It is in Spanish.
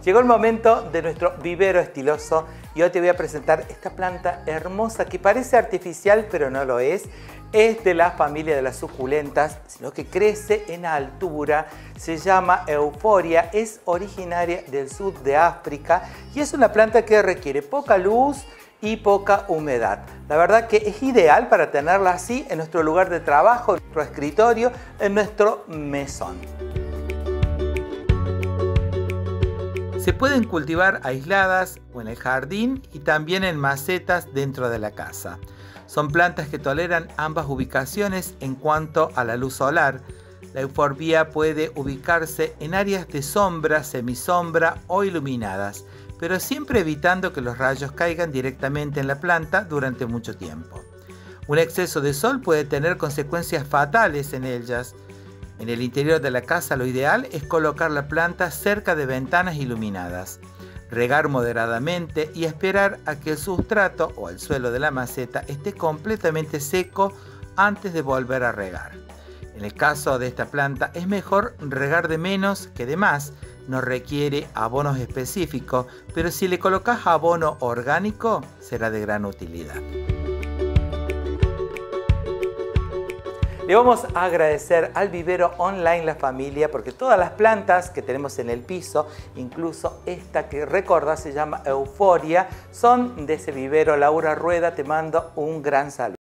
Llegó el momento de nuestro vivero estiloso y hoy te voy a presentar esta planta hermosa que parece artificial pero no lo es. Es de la familia de las suculentas, sino que crece en altura, se llama Euphorbia, es originaria del sur de África y es una planta que requiere poca luz y poca humedad. La verdad que es ideal para tenerla así en nuestro lugar de trabajo, en nuestro escritorio, en nuestro mesón. Se pueden cultivar aisladas o en el jardín y también en macetas dentro de la casa. Son plantas que toleran ambas ubicaciones en cuanto a la luz solar. La Euphorbia puede ubicarse en áreas de sombra, semisombra o iluminadas, pero siempre evitando que los rayos caigan directamente en la planta durante mucho tiempo. Un exceso de sol puede tener consecuencias fatales en ellas. En el interior de la casa lo ideal es colocar la planta cerca de ventanas iluminadas, regar moderadamente y esperar a que el sustrato o el suelo de la maceta esté completamente seco antes de volver a regar. En el caso de esta planta es mejor regar de menos que de más, no requiere abonos específicos, pero si le colocas abono orgánico será de gran utilidad. Le vamos a agradecer al vivero online La Familia porque todas las plantas que tenemos en el piso, incluso esta que recordás se llama Euphorbia, son de ese vivero. Laura Rueda, te mando un gran saludo.